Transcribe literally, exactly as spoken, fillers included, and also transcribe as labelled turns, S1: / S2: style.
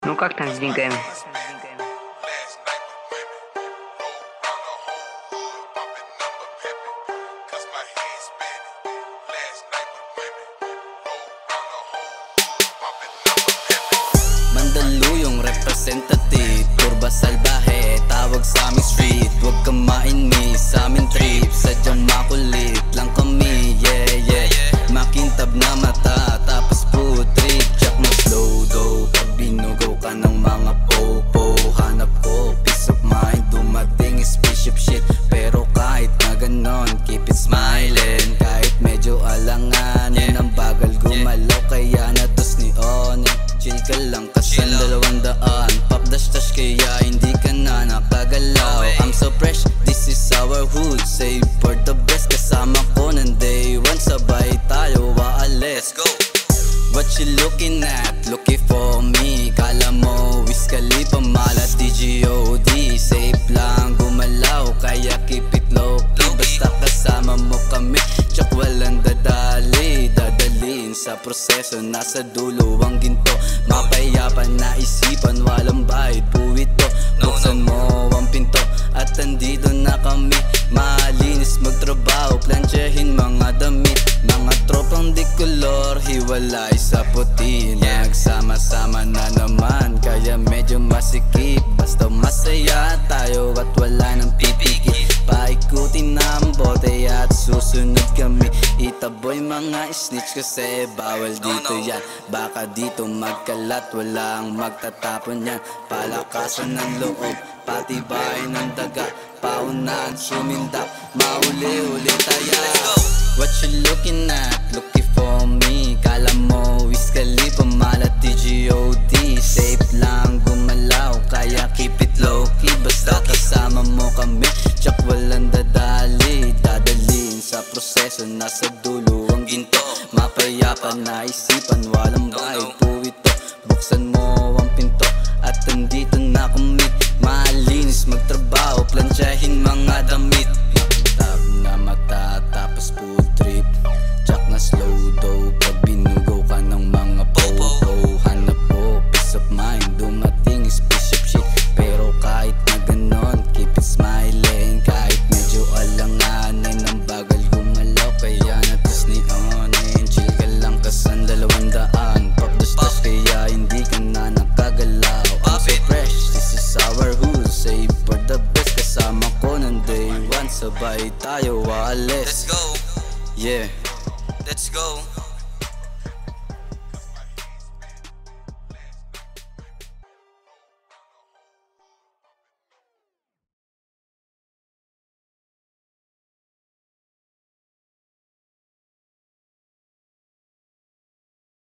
S1: Ну как там с деньгами?
S2: Mandaluyong representative, turba salbahe, tawag sa aming street. Huwag kang mainis sa aming trip, sadyang makulit lang kami, yeah yeah. Makintab na mata, tapos putrik, check mo slow dough. Pag binugaw ka ng mga popo, hanap ko peace of mind, dumating spaceship shit. Pero kahit na ganon, keep it smiling. Kahit medyo alanganin, ang bagal gumalaw, kaya natos ni One. Chill ka lang kasan dalawang daan, pop dash dash kaya hindi ka na nakagalaw. I'm so fresh, this is our hood, save for the best. Kasama ko ng day one, sabay tayo waalis. Go! What you looking at? Looking for me. Kala mo Wiz Khalifa, malat D G O D. Safe lang gumalaw, kaya keep it low key. Basta kasama mo kami, tsak walang dadali. Dadalhin sa proseso, nasa dulo ang ginto. Mapayapan na isipan, walang bahid po ito. Buksan mo ang pinto, at andito na kami. Malinis magtrabaho, plansyahin mga damit. Mga tropang di kolor, hiwalay sa puti. Nagsama-sama na naman, kaya medyo masikip. Basta masaya tayo at wala nang pipikit. Paikutin na ang bote at susunod kami. Itaboy mga snitch kasi bawal dito yan. Baka dito magkalat, walang magtatapon yan. Palakasan ng loob, patibayin ng daga. Paunan, sumindak, mauli-uli tayo. What you looking at? Looking for me. Kala mo Wiz Khalifa, malat D